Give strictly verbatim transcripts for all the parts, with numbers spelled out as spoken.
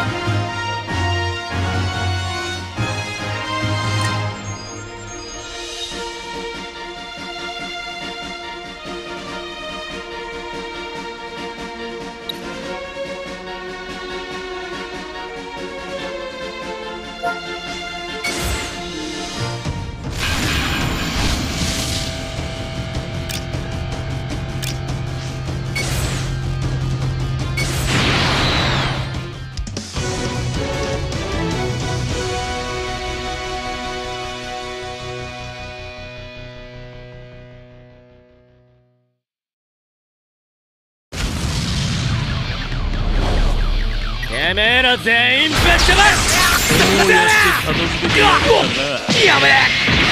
てめえら全員ぶっ飛ばす。どうやって片付けてやるんだな。やべえ。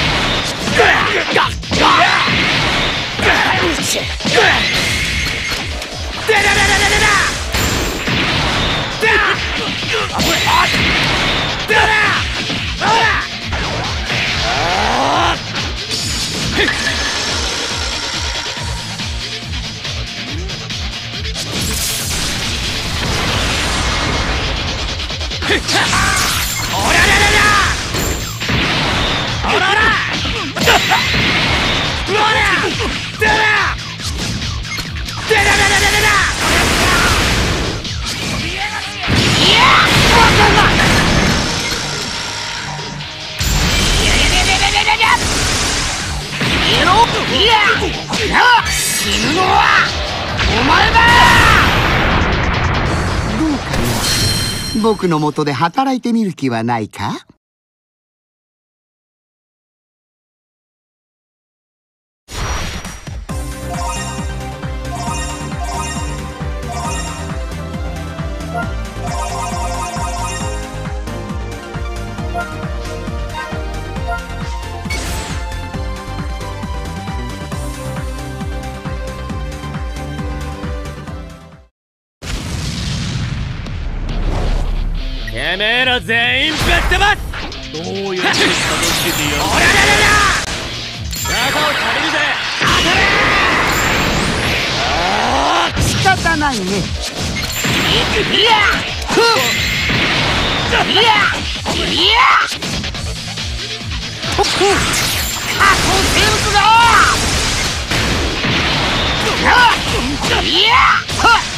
死ぬのはお前だ。 どうかな、僕の下で働いてみる気はないか？ てめえら全員ぶっ飛ばす。どうやって片付けてやるんだ。おらららら中を借りるぜ。 ああ、仕方ないね。 いやふっいやいやほっほっ、 過去生物だ。いやはっ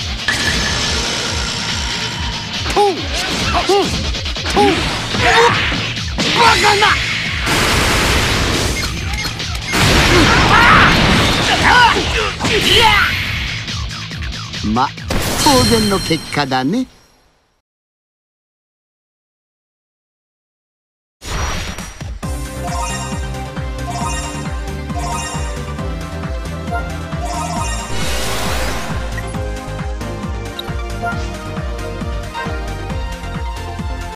とうとうとう、バカな。 ま、当然の結果だね。